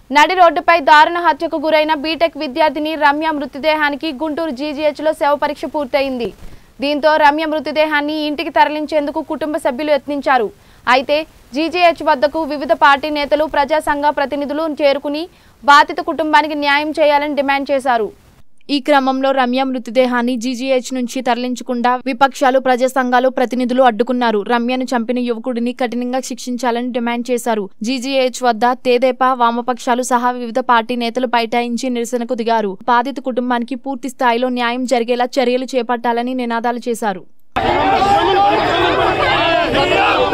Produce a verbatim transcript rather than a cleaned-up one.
నడి రోడ్డుపై దారుణ హత్యకు గురైన బీటెక్ విద్యార్థిని రమ్య మృతదేహానికి గుంటూరు జీజీహెచ్లో శవ పరీక్ష పూర్తయింది. దీంతో రమ్య మృతదేహాన్ని ఇంటికి తరలించేందుకు కుటుంబ సభ్యులు యత్నించారు. అయితే జీజీహెచ్ వద్దకు వివిధ పార్టీ నేతలు, ప్రజా సంఘ ప్రతినిధులు చేరుకుని బాధిత కుటుంబానికి న్యాయం చేయాలని డిమాండ్ చేశారు. ఈ క్రమంలో రమ్య మృతదేహాన్ని జీజీహెచ్ నుంచి తరలించకుండా విపక్షాలు, ప్రజా సంఘాలు ప్రతినిధులు అడ్డుకున్నారు. రమ్యను చంపిన యువకుడిని కఠినంగా శిక్షించాలని డిమాండ్ చేశారు. జీజీహెచ్ వద్ద తెదేపా, వామపక్షాలు సహా వివిధ పార్టీ నేతలు బైఠాయించి నిరసనకు దిగారు. బాధిత కుటుంబానికి పూర్తి స్థాయిలో న్యాయం జరిగేలా చర్యలు చేపట్టాలని నినాదాలు చేశారు.